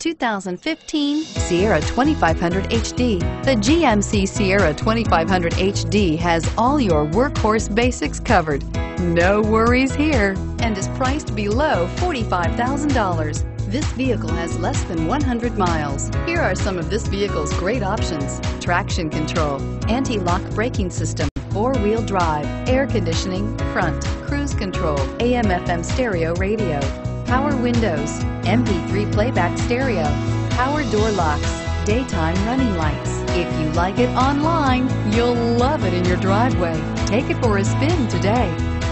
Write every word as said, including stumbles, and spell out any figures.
two thousand fifteen Sierra twenty-five hundred H D. The G M C Sierra twenty-five hundred H D has all your workhorse basics covered. No worries here, and is priced below forty-five thousand dollars. This vehicle has less than one hundred miles. Here are some of this vehicle's great options: traction control, anti-lock braking system, four-wheel drive, air conditioning, front, cruise control, A M F M stereo radio, power windows, M P three playback stereo, power door locks, daytime running lights. If you like it online, you'll love it in your driveway. Take it for a spin today.